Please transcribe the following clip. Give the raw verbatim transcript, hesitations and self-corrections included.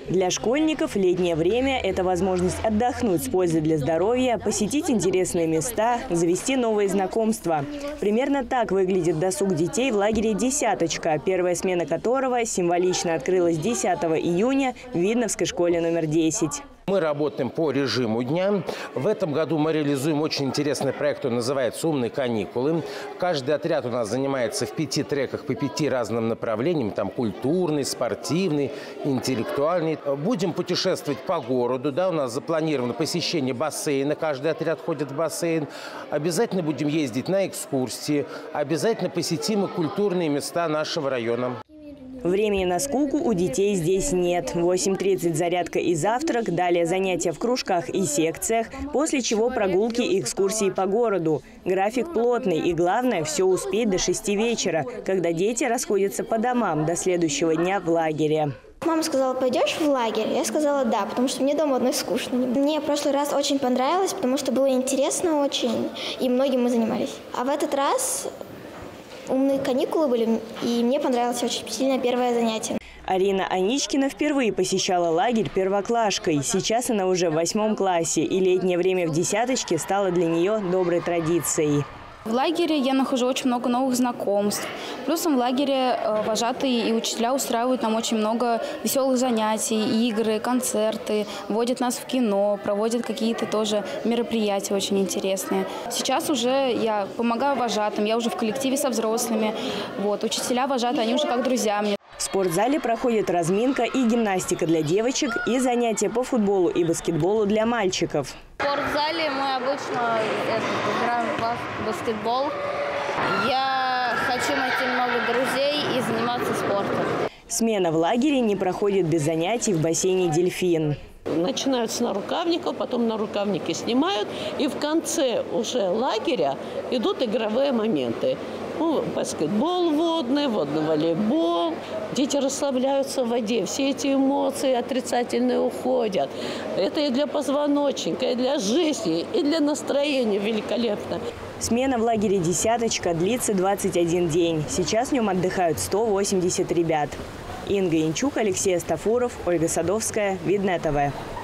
Для школьников летнее время – это возможность отдохнуть с пользой для здоровья, посетить интересные места, завести новые знакомства. Примерно так выглядит досуг детей в лагере «Десяточка», первая смена которого символично открылась десятого июня в Видновской школе номер десять. Мы работаем по режиму дня. В этом году мы реализуем очень интересный проект, он называется «Умные каникулы». Каждый отряд у нас занимается в пяти треках по пяти разным направлениям. Там культурный, спортивный, интеллектуальный. Будем путешествовать по городу. Да, у нас запланировано посещение бассейна. Каждый отряд ходит в бассейн. Обязательно будем ездить на экскурсии. Обязательно посетим и культурные места нашего района. Времени на скуку у детей здесь нет. В восемь тридцать зарядка и завтрак, далее занятия в кружках и секциях, после чего прогулки и экскурсии по городу. График плотный и, главное, все успеть до шести вечера, когда дети расходятся по домам до следующего дня в лагере. Мама сказала: пойдешь в лагерь? Я сказала да, потому что мне дома одной скучно. Мне в прошлый раз очень понравилось, потому что было интересно очень, и многим мы занимались. А в этот раз умные каникулы были, и мне понравилось очень сильно первое занятие. Арина Аничкина впервые посещала лагерь первоклашкой. Сейчас она уже в восьмом классе, и летнее время в «Десяточке» стало для нее доброй традицией. В лагере я нахожу очень много новых знакомств. Плюсом в лагере вожатые и учителя устраивают нам очень много веселых занятий, игры, концерты, водят нас в кино, проводят какие-то тоже мероприятия очень интересные. Сейчас уже я помогаю вожатым, я уже в коллективе со взрослыми. Вот, учителя вожатые, они уже как друзья мне. В спортзале проходит разминка и гимнастика для девочек, и занятия по футболу и баскетболу для мальчиков. В спортзале мы обычно это, играем в баскетбол. Я хочу найти много друзей и заниматься спортом. Смена в лагере не проходит без занятий в бассейне «Дельфин». Начинают с нарукавников, потом нарукавники снимают, и в конце уже лагеря идут игровые моменты. Ну, баскетбол водный, водный волейбол. Дети расслабляются в воде, все эти эмоции отрицательные уходят. Это и для позвоночника, и для жизни, и для настроения великолепно. Смена в лагере «Десяточка» длится двадцать один день. Сейчас в нем отдыхают сто восемьдесят ребят. Инга Янчук, Алексей Астафуров, Ольга Садовская, Видное ТВ.